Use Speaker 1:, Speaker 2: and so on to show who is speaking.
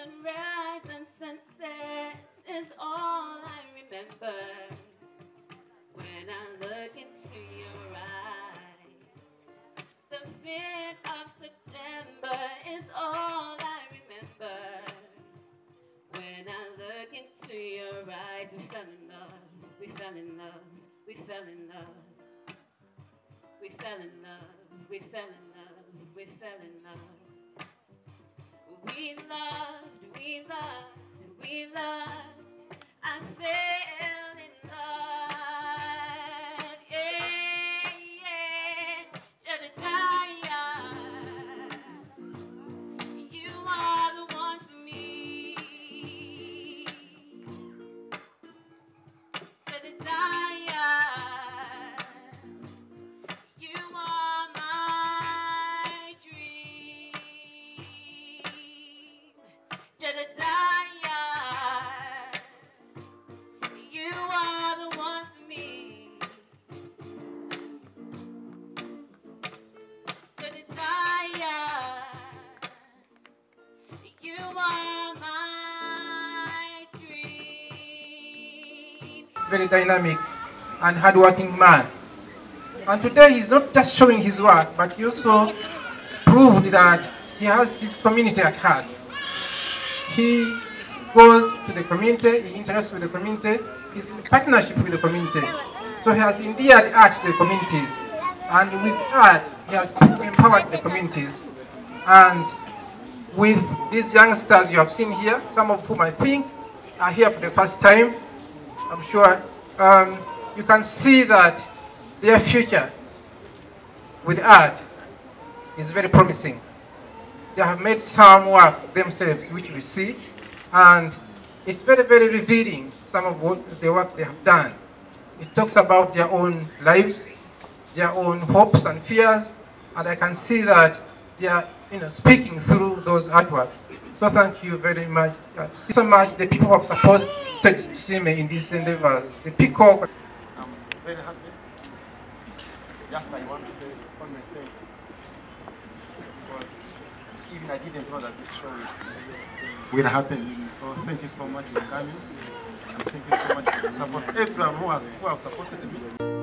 Speaker 1: Sunrise and sunsets is all I remember. When I look into your eyes, the 5th of September is all I remember. When I look into your eyes, we fell in love, we fell in love, we fell in love. We fell in love, we fell in love, we fell in love. We loved, we loved, we loved. I fell in love, yeah, yeah. Jedediah, you are the one for me. Jedediah, you are my dream. Jedediah, you are the one for me. Jedediah, you are my dream.
Speaker 2: Very dynamic and hardworking man. And today he's not just showing his work, but he also proved that he has his community at heart. He goes to the community, he interacts with the community, he's in partnership with the community. So he has endeared art to the communities. And with art, he has empowered the communities. And with these youngsters you have seen here, some of whom I think are here for the first time, I'm sure you can see that their future with art is very promising. They have made some work themselves, which we see, and it's very, very revealing, some of the work they have done. It talks about their own lives, their own hopes and fears, and I can see that they are speaking through those artworks. So thank you very much. So much the people who have supported Tusiime in these endeavors. The peacock.
Speaker 3: I'm very happy. Just I want to say all my thanks. Because even I didn't know that this show will happen. So thank you so much for coming. And thank you so much for the support. Everyone who has supported me.